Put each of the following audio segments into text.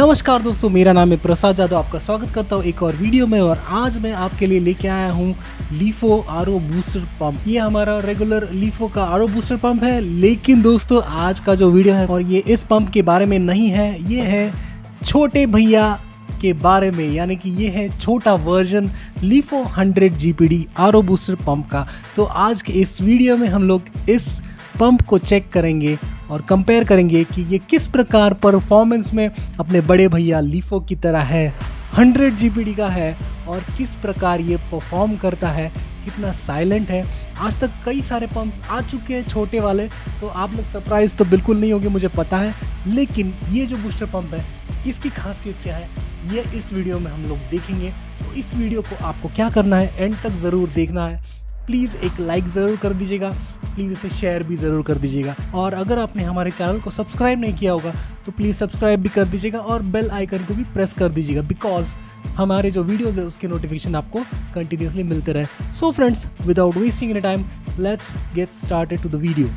नमस्कार दोस्तों, मेरा नाम है प्रसाद यादव। आपका स्वागत करता हूँ एक और वीडियो में। और आज मैं आपके लिए लेके आया हूँ लीफो आरओ बूस्टर पंप। ये हमारा रेगुलर लीफो का आरओ बूस्टर पंप है, लेकिन दोस्तों आज का जो वीडियो है और ये इस पंप के बारे में नहीं है, ये है छोटे भैया के बारे में, यानी कि ये है छोटा वर्जन लीफो 100 GPD आरओ बूस्टर पंप का। तो आज के इस वीडियो में हम लोग इस पंप को चेक करेंगे और कंपेयर करेंगे कि ये किस प्रकार परफॉर्मेंस में अपने बड़े भैया लीफो की तरह है, 100 GPD का है और किस प्रकार ये परफॉर्म करता है, कितना साइलेंट है। आज तक कई सारे पंप्स आ चुके हैं छोटे वाले, तो आप लोग सरप्राइज तो बिल्कुल नहीं होंगे, मुझे पता है। लेकिन ये जो बूस्टर पंप है, इसकी खासियत क्या है, ये इस वीडियो में हम लोग देखेंगे। तो इस वीडियो को आपको क्या करना है, एंड तक ज़रूर देखना है। प्लीज़ एक लाइक ज़रूर कर दीजिएगा, प्लीज़ इसे शेयर भी ज़रूर कर दीजिएगा। और अगर आपने हमारे चैनल को सब्सक्राइब नहीं किया होगा तो प्लीज़ सब्सक्राइब भी कर दीजिएगा और बेल आइकन को भी प्रेस कर दीजिएगा, बिकॉज हमारे जो वीडियोज़ है उसके नोटिफिकेशन आपको कंटिन्यूसली मिलते रहे। So friends, without wasting any time, let's get started to the video.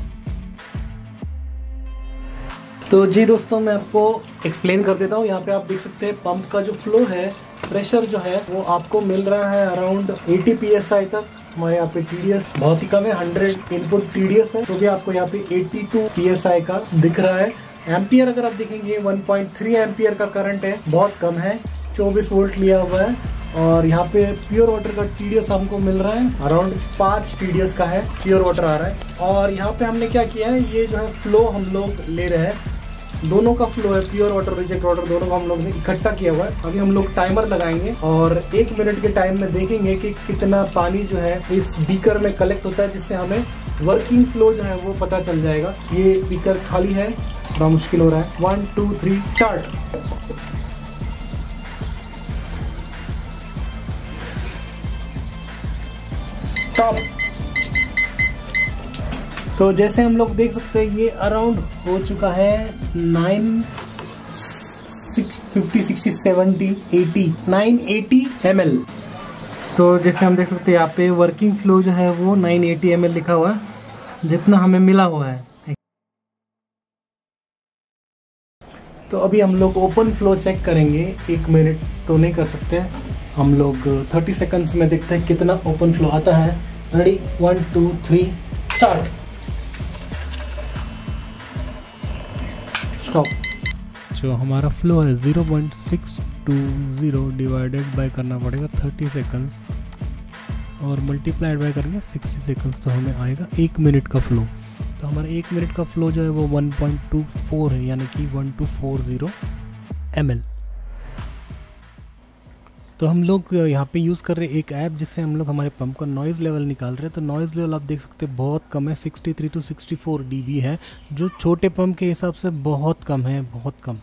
तो जी दोस्तों, मैं आपको एक्सप्लेन कर देता हूँ। यहाँ पे आप देख सकते हैं पंप का जो फ्लो है, प्रेशर जो है वो आपको मिल रहा है अराउंड 80 PSI तक। हमारे यहाँ पे TDS बहुत ही कम है, 100 इनपुट TDS है, तो भी आपको यहाँ पे 82 PSI का दिख रहा है। एम्पियर अगर आप देखेंगे 1.3 एम्पियर का करंट है, बहुत कम है, 24 वोल्ट लिया हुआ है। और यहाँ पे प्योर वाटर का TDS हमको मिल रहा है अराउंड 5 TDS का है, प्योर वाटर आ रहा है। और यहाँ पे हमने क्या किया है, ये जो है फ्लो हम लोग ले रहे हैं, दोनों का फ्लो है, प्योर वाटर रिजेक्ट वाटर दोनों का हम लोग ने इकट्ठा किया हुआ है। अभी हम लोग टाइमर लगाएंगे और 1 मिनट के टाइम में देखेंगे कि कितना पानी जो है इस बीकर में कलेक्ट होता है, जिससे हमें वर्किंग फ्लो जो है वो पता चल जाएगा। ये बीकर खाली है, बड़ा मुश्किल हो रहा है। 1 2 3 स्टार्ट। स्टॉप। तो जैसे हम लोग देख सकते हैं, ये अराउंड हो चुका है 980 ml। तो जैसे हम देख सकते हैं, यहाँ पे वर्किंग फ्लो जो है वो 980 ml लिखा हुआ है, जितना हमें मिला हुआ है। तो अभी हम लोग ओपन फ्लो चेक करेंगे। 1 मिनट तो नहीं कर सकते, हम लोग 30 सेकंड्स में देखते हैं कितना ओपन फ्लो आता है। Ready, 1 2 3 start. जो हमारा फ्लो है 0.620 डिवाइडेड बाय करना पड़ेगा 30 सेकंड्स और मल्टीप्लाइड बाय करेंगे 60 सेकंड्स, तो हमें आएगा 1 मिनट का फ्लो। तो हमारा 1 मिनट का फ्लो जो है वो 1.24 है, यानी कि 1240 ml। तो हम लोग यहाँ पे यूज़ कर रहे हैं एक ऐप, जिससे हम लोग हमारे पंप का नॉइज़ लेवल निकाल रहे हैं। तो नॉइज़ लेवल आप देख सकते हैं बहुत कम है, 63 to 64 dB है, जो छोटे पंप के हिसाब से बहुत कम है, बहुत कम।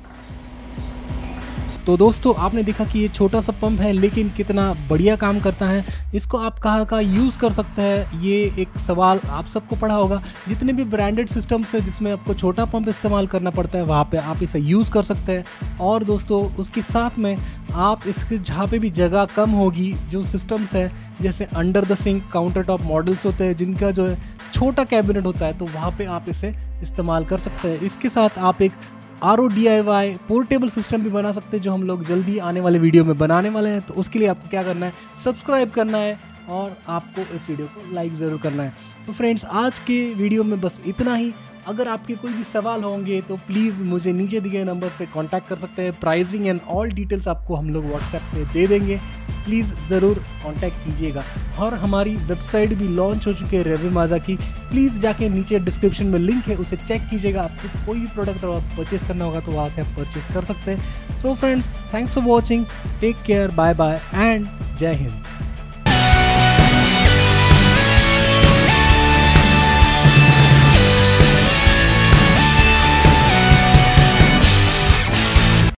तो दोस्तों, आपने देखा कि ये छोटा सा पंप है, लेकिन कितना बढ़िया काम करता है। इसको आप कहाँ का यूज़ कर सकते हैं, ये एक सवाल आप सबको पड़ा होगा। जितने भी ब्रांडेड सिस्टम्स है जिसमें आपको छोटा पंप इस्तेमाल करना पड़ता है, वहाँ पे आप इसे यूज़ कर सकते हैं। और दोस्तों, उसके साथ में आप इसके जहाँ पे भी जगह कम होगी, जो सिस्टम्स है जैसे under the sink counter top models होते हैं, जिनका जो है छोटा कैबिनेट होता है, तो वहाँ पर आप इसे इस्तेमाल कर सकते हैं। इसके साथ आप एक RO DIY पोर्टेबल सिस्टम भी बना सकते हैं, जो हम लोग जल्दी आने वाले वीडियो में बनाने वाले हैं। तो उसके लिए आपको क्या करना है, सब्सक्राइब करना है और आपको इस वीडियो को लाइक ज़रूर करना है। तो फ्रेंड्स, आज के वीडियो में बस इतना ही। अगर आपके कोई भी सवाल होंगे तो प्लीज़ मुझे नीचे दिए गए नंबर्स पे कांटेक्ट कर सकते हैं। प्राइसिंग एंड ऑल डिटेल्स आपको हम लोग व्हाट्सएप पे दे देंगे, प्लीज़ ज़रूर कांटेक्ट कीजिएगा। और हमारी वेबसाइट भी लॉन्च हो चुकी है रेविमाजा की, प्लीज़ जाके नीचे डिस्क्रिप्शन में लिंक है, उसे चेक कीजिएगा। आपको कोई भी प्रोडक्ट परचेस करना होगा तो वहाँ से आप परचेस कर सकते हैं। So friends, thanks for watching, take care, bye bye and जय हिंद।